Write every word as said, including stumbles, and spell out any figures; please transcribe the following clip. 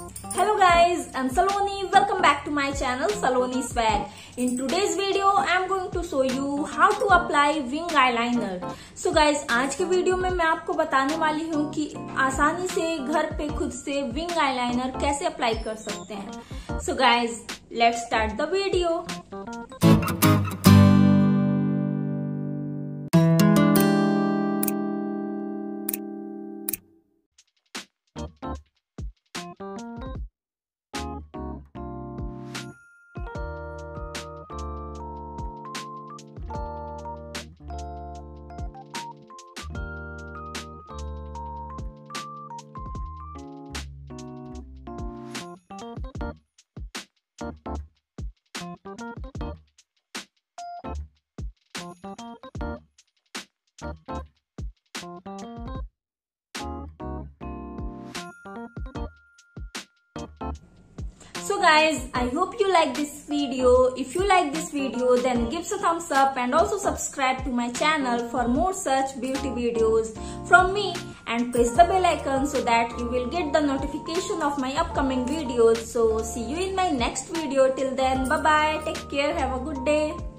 Hello guys, I'm Saloni. Welcome back to my channel Saloni Swag. In today's video, I'm going to show you how to apply wing eyeliner. So guys, आज के video में मैं आपको बताने वाली हूँ कि आसानी से घर पे खुद से विंग आईलाइनर कैसे अप्लाई कर सकते हैं. So guys, let's start the video. So guys, I hope you like this video. If you like this video, then give a thumbs up and also subscribe to my channel for more such beauty videos from me, and press the bell icon so that you will get the notification of my upcoming videos. So see you in my next video. Till then, bye bye, take care, have a good day.